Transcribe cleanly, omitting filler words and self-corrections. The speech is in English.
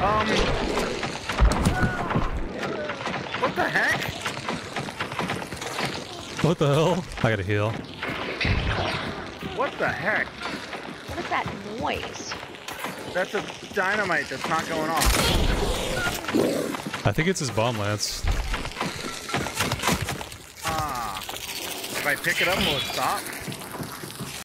What the heck? What the hell? I gotta heal. What the heck? What is that noise? That's a dynamite that's not going off. I think it's his bomb lance. Ah. If I pick it up, will it stop?